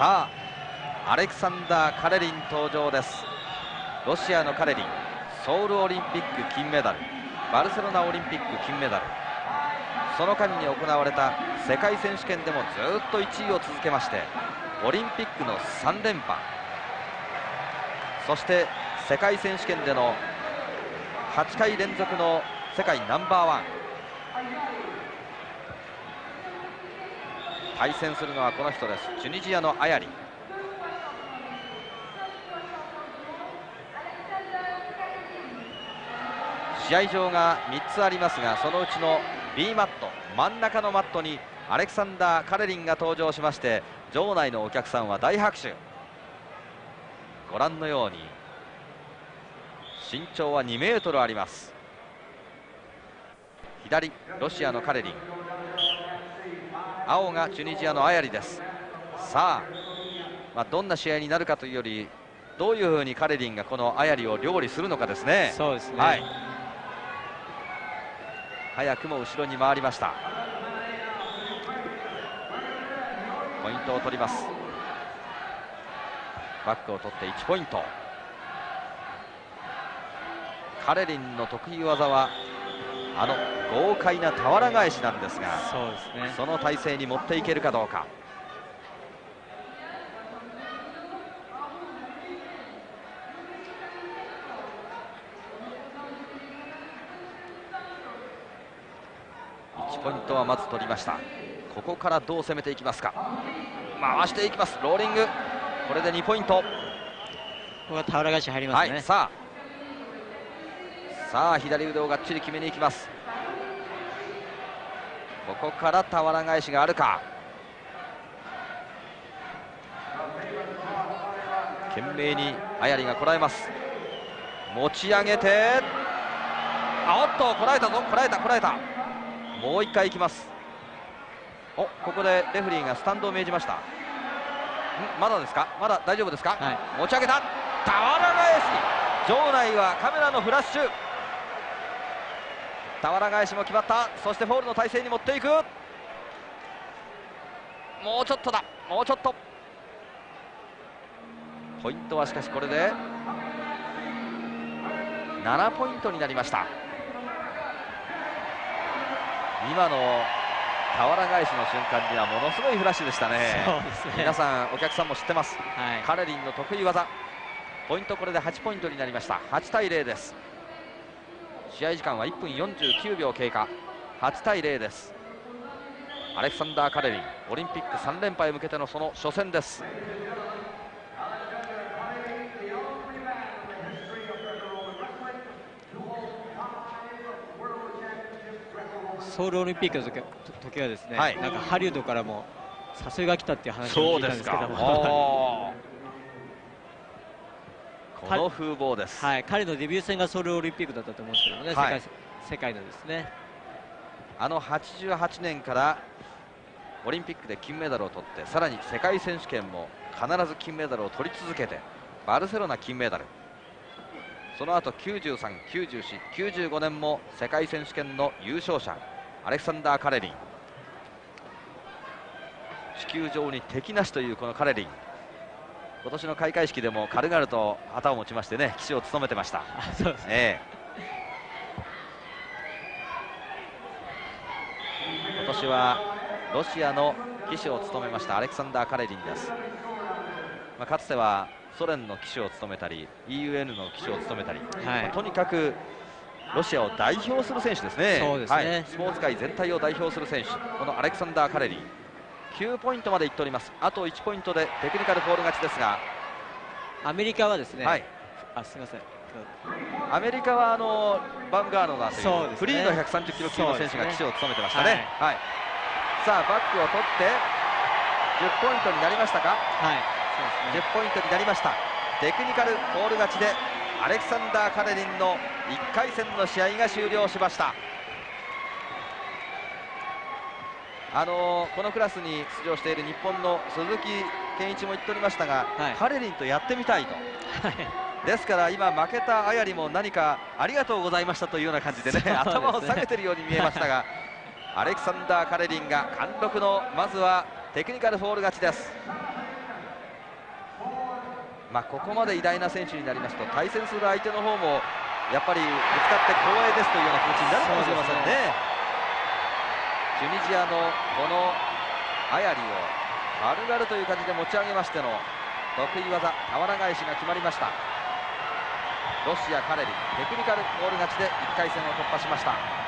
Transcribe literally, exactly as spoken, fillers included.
さあアレクサンダー・カレリン登場です。ロシアのカレリン、ソウルオリンピック金メダル、バルセロナオリンピック金メダル、その間に行われた世界選手権でもずっといちいを続けまして、オリンピックのさん連覇、そして世界選手権でのはちかい連続の世界ナンバーワン。対戦するのはこの人です。チュニジアのアヤリ。試合場がみっつありますが、そのうちの B マット、真ん中のマットにアレクサンダー・カレリンが登場しまして、場内のお客さんは大拍手。ご覧のように身長はにメートルあります。左ロシアのカレリン、青がチュニジアのアヤリです。さあ、まあ、どんな試合になるかというより、どういうふうにカレリンがこのアヤリを料理するのかですね。 そうですね、 はい、早くも後ろに回りました。ポイントを取ります。バックを取っていちポイント。カレリンの得意技はあの豪快な俵返しなんですが、 そうですね、 その体勢に持っていけるかどうか。いちポイントはまず取りました。ここからどう攻めていきますか。回していきます。ローリング、これでにポイント。 ここが俵返し入りますね。 はい、さあさあ左腕をがっちり決めに行きます。ここから俵返しがあるか。懸命にアヤリがこらえます。持ち上げて、あおっとこらえたぞ、こらえたこらえた。もう一回いきます。お、ここでレフェリーがスタンドを命じました。んまだですか、まだ大丈夫ですか、はい、持ち上げた俵返し。場内はカメラのフラッシュ。俵返しも決まった。そしてフォールの体勢に持っていく。もうちょっとだ、もうちょっと。ポイントはしかしこれでななポイントになりました。今の俵返しの瞬間にはものすごいフラッシュでしたね。 そうですね、 皆さんお客さんも知ってます、 はい、 カレリンの得意技。ポイントこれではちポイントになりました。はちたいゼロです。試合時間はいっぷんよんじゅうきゅうびょう経過。はちたいゼロです。アレクサンダー・カレリン、オリンピックさん連覇へ向けてのその初戦です。 ソウルオリンピックの時時はですね、はい、なんかハリウッドからも誘いが来たっていう話を聞いたんですけども、 この風貌です。 はい、彼のデビュー戦がソウルオリンピックだったと思うんですけどね、はい、世界、世界のですね、 あのはちじゅうはちねんからオリンピックで金メダルを取って、さらに世界選手権も必ず金メダルを取り続けて、バルセロナ金メダル、その後きゅうじゅうさん、きゅうじゅうよん、きゅうじゅうごねんも世界選手権の優勝者、アレクサンダー・カレリン。地球上に敵なしというこのカレリン、今年の開会式でも軽々と旗を持ちましてね、旗手を務めてました。 そうですね、 ええ、今年はロシアの旗手を務めましたアレクサンダー・カレリンです。まあ、かつてはソ連の旗手を務めたり イーユーエヌ の旗手を務めたり、はい、まあ、とにかくロシアを代表する選手ですね。 そうですね、 はい、スポーツ界全体を代表する選手、このアレクサンダー・カレリン、きゅうポイントまでいっております。あといちポイントでテクニカルフォール勝ちですが、 アメリカはですね、はい、あ、すみません、 アメリカはあのバンガードナーという、ね、フリーのひゃくさんじゅっキロ級の選手が旗手を務めてましたね。はいはい、さあバックを取ってじゅっポイントになりましたか。はい、そうですね、じゅっポイントになりました。テクニカルフォール勝ちでアレクサンダー・カレリンのいっかい戦の試合が終了しました。あのー、このクラスに出場している日本の鈴木健一も言っておりましたが、はい、カレリンとやってみたいと、はい、ですから今負けたアヤリも何かありがとうございましたというような感じでね、頭を下げているように見えましたがアレクサンダー・カレリンが貫禄のまずはテクニカルフォール勝ちです。 まあ、ここまで偉大な選手になりますと対戦する相手の方もやっぱりぶつかって光栄ですというような気持ちになるかもしれませんね。チュニジアのこのアヤリを軽々という感じで持ち上げましての得意技俵返しが決まりました。ロシアカレリンテクニカルフォール勝ちでいっかい戦を突破しました。